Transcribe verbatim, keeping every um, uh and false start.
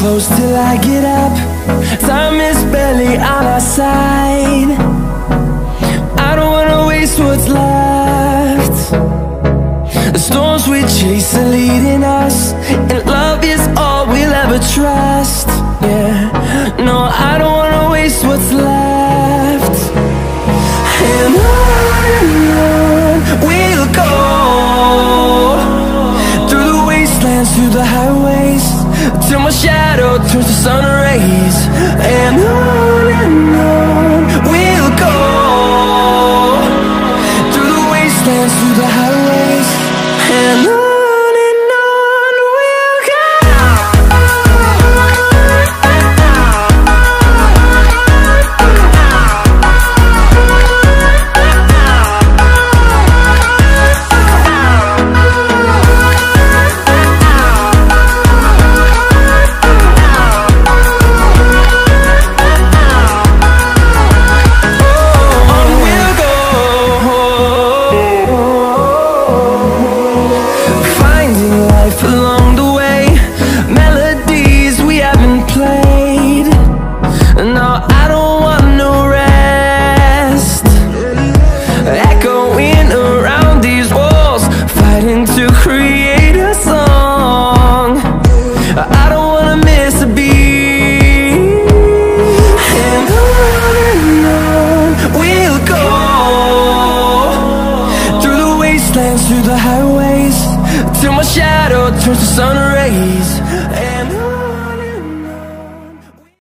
close till I get up. Time is barely on our side. I don't wanna waste what's left. The storms we chase are leading us, and love is all we'll ever trust. Yeah, no, I don't wanna waste what's left. And on and on we'll go, through the wastelands, through the highways, till my shadow turns to